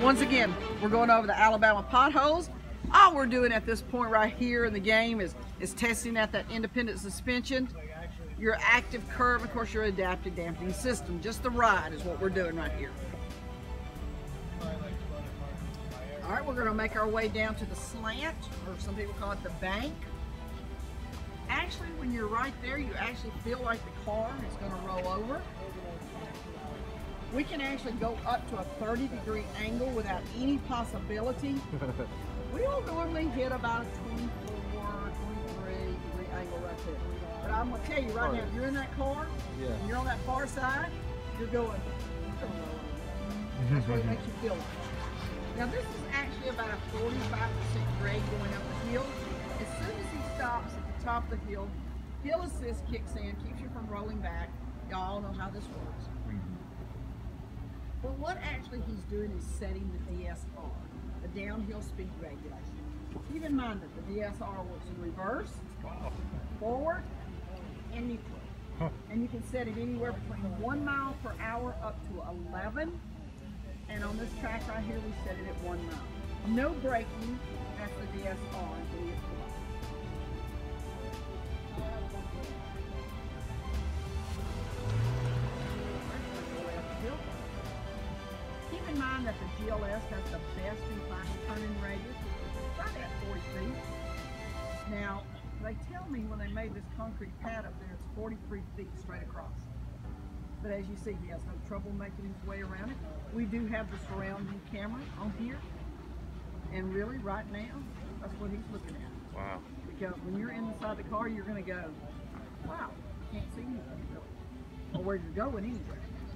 once again, we're going over the Alabama potholes. All we're doing at this point right here in the game is testing out that independent suspension, your active curve, of course your adaptive damping system. Just the ride is what we're doing right here. All right, we're going to make our way down to the slant, or some people call it the bank. Actually, when you're right there, you actually feel like the car is going to roll over. We can actually go up to a 30-degree angle without any possibility. We will normally hit about a 24, 23-degree angle right there. But I'm going to tell you right now, if you're in that car, and you're on that far side, you're going to roll over. That's what it makes you feel like. Now this is actually about a 45% grade going up the hill. As soon as he stops at the top of the hill assist kicks in, keeps you from rolling back. Y'all know how this works. But what actually he's doing is setting the DSR, the downhill speed regulation. Keep in mind that the DSR works in reverse, forward, and neutral. And you can set it anywhere between 1 mile per hour up to 11. And on this track right here, we set it at 1 mile. No braking, that's the DSR. Keep in mind that the GLS has the best inclined turning radius, right at 40 feet. Now, they tell me when they made this concrete pad up there, it's 43 feet straight across. But as you see, he has no trouble making his way around it. We do have the surrounding camera on here. And really, right now, that's what he's looking at. Wow. Because when you're inside the car, you're going to go, wow, can't see anything really. Or where you're going anyway.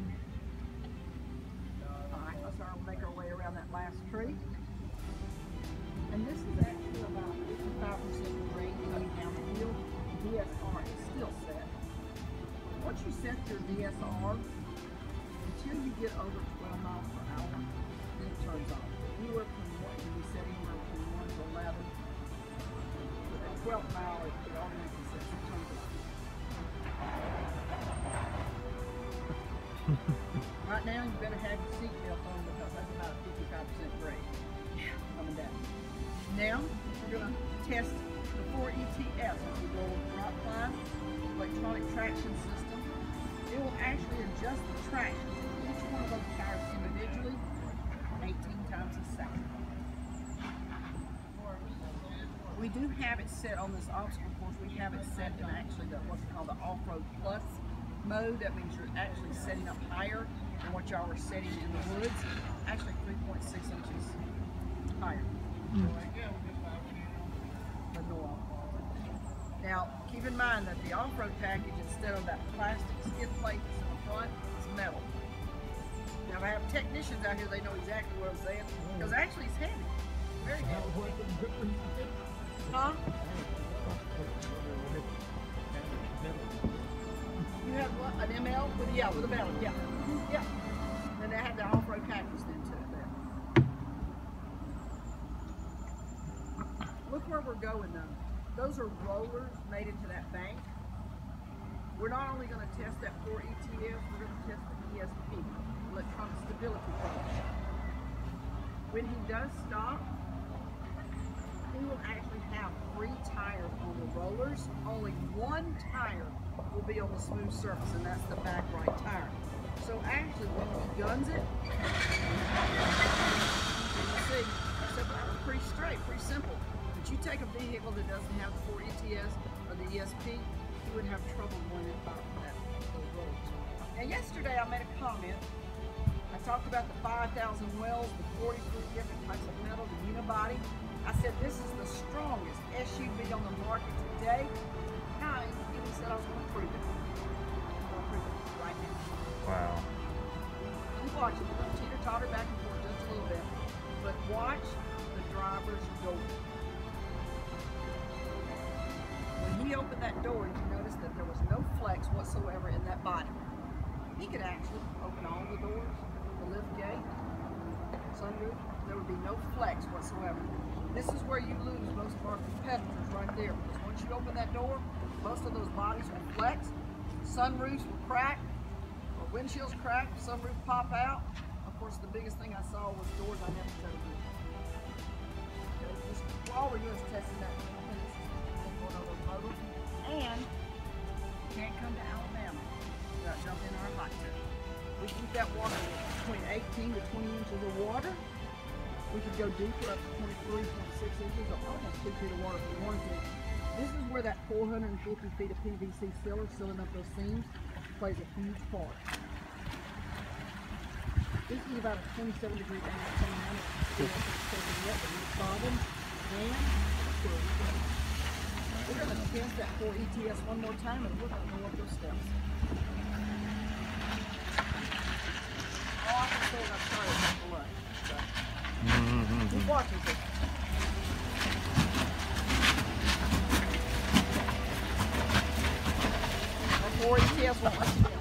All right, let's make our way around that last tree. And this is actually about 55% grade coming down the hill. DSR is still set. Once you set your DSR, until you get over 12 miles per hour, then it turns off. Anywhere from what you set anywhere from 1 to 11. With that 12th mile, it automatically sets it turns off. Right now, you better have your seatbelt on because that's about a 55% brake coming down. Now, we're going to test the 4ETS as we go over the rock climb. Electronic traction system. It will actually adjust the traction to each one of those tires individually 18 times a second. We do have it set on this obstacle course. We have it set in actually what's called the off-road plus mode. That means you're actually setting up higher than what y'all were setting in the woods. Actually 3.6 inches higher. Now, keep in mind that the off-road package, instead of that plastic skid plate that's in the front, is metal. Now, I have technicians out here, they know exactly what I'm saying, because actually it's heavy. Very heavy. Huh? You have what? An ML? With a metal, yeah. Yeah. And they have the off-road package then to it there. Look where we're going though. Those are rollers made into that bank. We're not only going to test that 4ETS, we're going to test the ESP, electronic stability program. When he does stop, he will actually have 3 tires on the rollers. Only 1 tire will be on the smooth surface, and that's the back right tire. So actually, when he guns it, you see, it's pretty straight, pretty simple. But you take a vehicle that doesn't have the 4ETS or the ESP, you would have trouble going about those roads. Now yesterday I made a comment. I talked about the 5,000 wells, the 43 different types of metal, the unibody. I said this is the strongest SUV on the market today. Now he said I was going to prove it. I'm going to prove it right now. Wow. Keep watching. We're going to teeter-totter back and forth just a little bit. But watch the driver's door. When he opened that door, you notice that there was no flex whatsoever in that body. He could actually open all the doors, the lift gate, sunroof. There would be no flex whatsoever. This is where you lose most of our competitors right there. Because once you open that door, most of those bodies will flex, sunroofs will crack, or windshields crack, sunroof pop out. Of course, the biggest thing I saw was doors I never told you. Okay, just all we're doing is testing that thing going over the motor. And you can't come to Alabama without jumping in our hot tub. We keep that water between 18 to 20 inches of water. We could go deeper up to 23.6 inches, or almost 2 feet of water if we wanted to. This is where that 450 feet of PVC sealer sealing up those seams plays a huge part. This is about a 27-degree angle coming out. It's taking yet, but no problems. And we're going to test that 4 ETS one more time, and we're going to go up those steps. Oh, I can say I've tried it from below. So, keep watching this. The 4 ETS won't let you go.